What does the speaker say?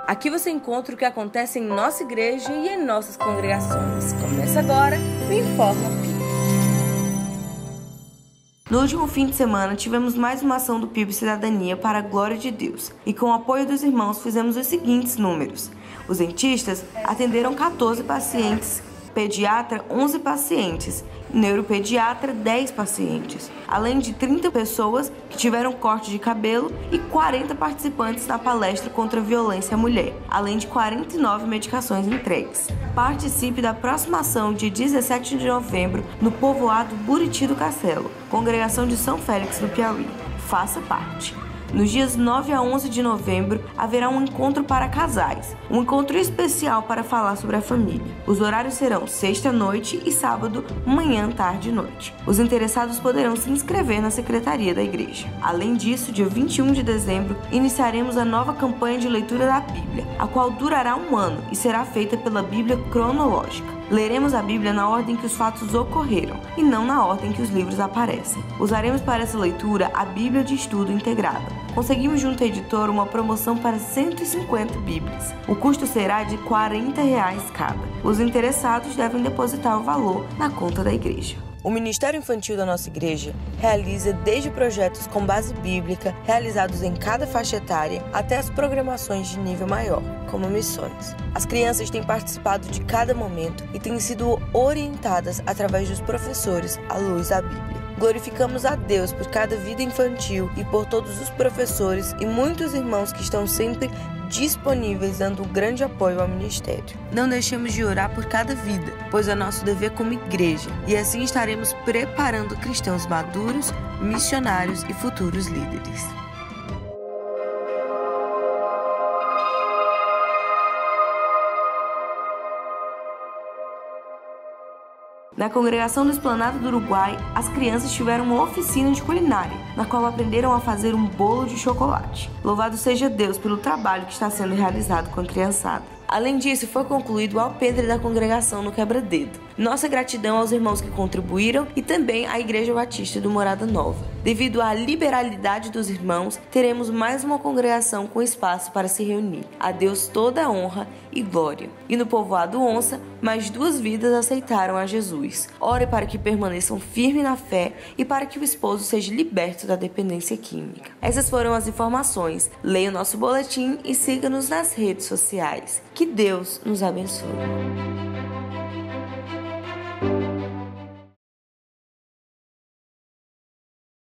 Aqui você encontra o que acontece em nossa igreja e em nossas congregações. Começa agora o Informa PIB. No último fim de semana, tivemos mais uma ação do PIB Cidadania para a glória de Deus. E com o apoio dos irmãos, fizemos os seguintes números. Os dentistas atenderam 14 pacientes, pediatra 11 pacientes, neuropediatra 10 pacientes, além de 30 pessoas que tiveram corte de cabelo e 40 participantes na palestra contra a violência à mulher, além de 49 medicações entregues. Participe da próxima ação de 17 de novembro no povoado Buriti do Castelo, congregação de São Félix do Piauí. Faça parte! Nos dias 9 a 11 de novembro, haverá um encontro para casais, um encontro especial para falar sobre a família. Os horários serão sexta à noite e sábado, manhã, tarde e noite. Os interessados poderão se inscrever na secretaria da igreja. Além disso, dia 21 de dezembro, iniciaremos a nova campanha de leitura da Bíblia, a qual durará um ano e será feita pela Bíblia cronológica. Leremos a Bíblia na ordem que os fatos ocorreram e não na ordem que os livros aparecem. Usaremos para essa leitura a Bíblia de Estudo Integrada. Conseguimos junto à editora uma promoção para 150 Bíblias. O custo será de R$ 40 cada. Os interessados devem depositar o valor na conta da igreja. O Ministério Infantil da nossa igreja realiza desde projetos com base bíblica, realizados em cada faixa etária, até as programações de nível maior, como missões. As crianças têm participado de cada momento e têm sido orientadas através dos professores à luz da Bíblia. Glorificamos a Deus por cada vida infantil e por todos os professores e muitos irmãos que estão sempre disponíveis dando um grande apoio ao ministério. Não deixemos de orar por cada vida, pois é nosso dever como igreja, e assim estaremos preparando cristãos maduros, missionários e futuros líderes. Na congregação do Esplanado do Uruguai, as crianças tiveram uma oficina de culinária, na qual aprenderam a fazer um bolo de chocolate. Louvado seja Deus pelo trabalho que está sendo realizado com a criançada. Além disso, foi concluído o alpendre da congregação no Quebra-Dedo. Nossa gratidão aos irmãos que contribuíram e também à Igreja Batista do Morada Nova. Devido à liberalidade dos irmãos, teremos mais uma congregação com espaço para se reunir. A Deus toda a honra e glória. E no povoado Onça, mais 2 vidas aceitaram a Jesus. Ore para que permaneçam firmes na fé e para que o esposo seja liberto da dependência química. Essas foram as informações. Leia o nosso boletim e siga-nos nas redes sociais. Que Deus nos abençoe.